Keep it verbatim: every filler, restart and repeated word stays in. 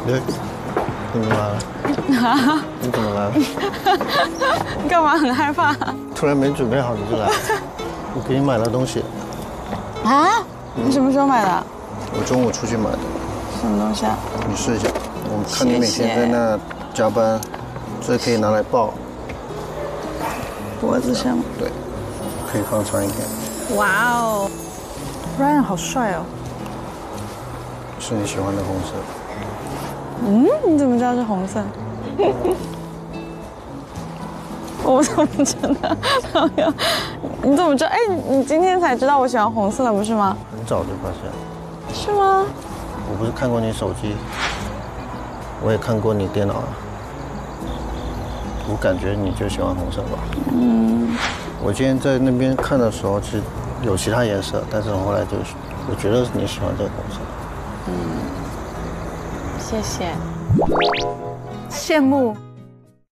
对，怎么来了？啊？你怎么来了？ 你干嘛很害怕？ 突然没准备好你就来了。我给你买了东西。 啊？你什么时候买的？ 我中午出去买的。 什么东西啊？ 你试一下。我看你每天在那加班，这可以拿来抱。 脖子上。 对，可以放长一点。 哇哦 ，Ryan 好帅哦。 是你喜欢的红色。 嗯？你怎么知道是红色？我怎么知道？朋友，你怎么知道？哎，你今天才知道我喜欢红色的，不是吗？ 很早就发现。 是吗？ 我不是看过你手机，我也看过你电脑啊。我感觉你就喜欢红色吧。嗯。我今天在那边看的时候，其实有其他颜色，但是后来就是我觉得你喜欢这个红色。 嗯。谢谢。羡慕。